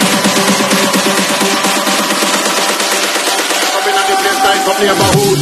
Coming on the place nice up neighborhood.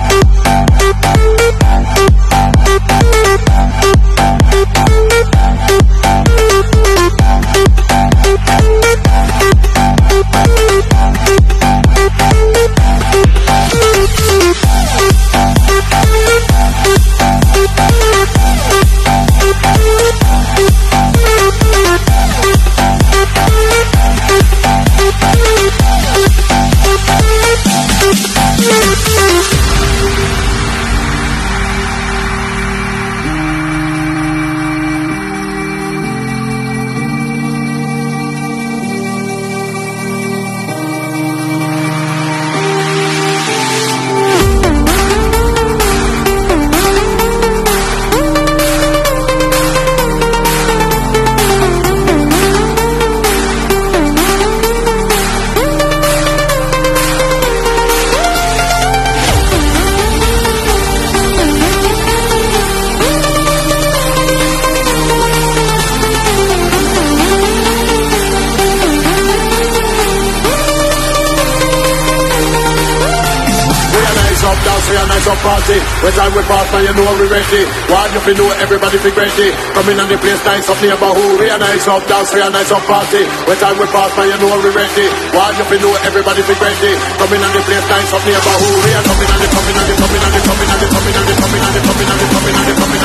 Up party, when time we pass now you know we ready. Want you to know everybody be ready. Coming on the place nice up neighborhood. We are nice up dance, we are nice up party. When time we pass now you know we ready. Want you to know everybody be ready. Coming on the place nice up neighborhood. We are coming on the coming on the coming on the coming on the coming on the coming on the coming on the coming on the coming.